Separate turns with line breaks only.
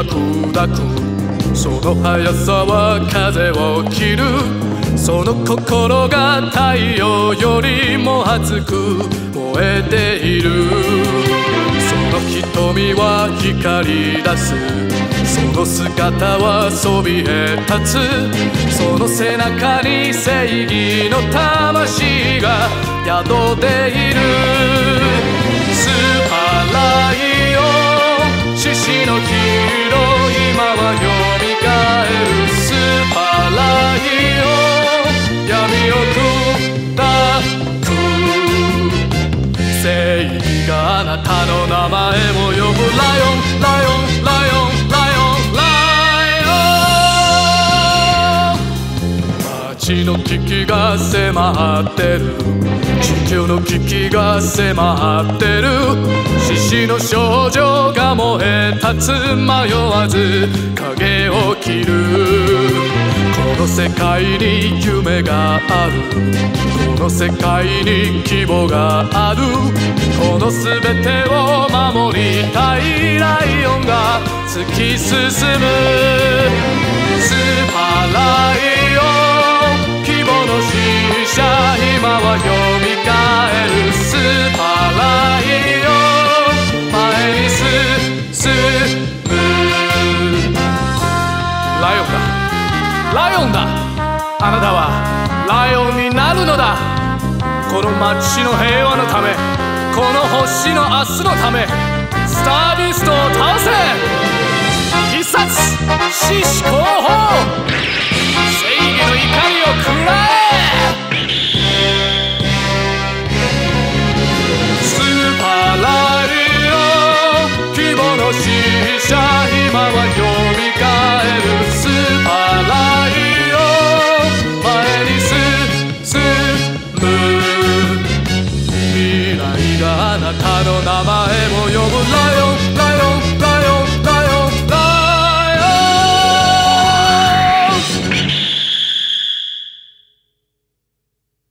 は砕く。その速さは風を切る。その心が太陽よりも熱く燃えている。その瞳は光り出す。その姿はそびえ立つ。その背中に正義の魂が宿っている。スーパーライオン、獅子のヒーロー、今はよみがえる。スーパーライオン、闇を砕く。正義があなたの名前を呼ぶ。ライオン、ライオン、ライオン、ライオン、ライオン。街の危機が迫ってる。地球の危機が迫ってる。獅子の少女が燃え立つ。迷わず影を切る。この世界に夢がある。この世界に希望がある。この全てを守りたいライオンが突き進む。スーパーライオン、希望の使者、今はよみがえる。スーパーライオン、前に進む。ライオンだ、ライオンだ。あなたはライオンになるのだ。この街の平和のため、この星の明日のため、スタービーストを倒せ。必殺獅子広報。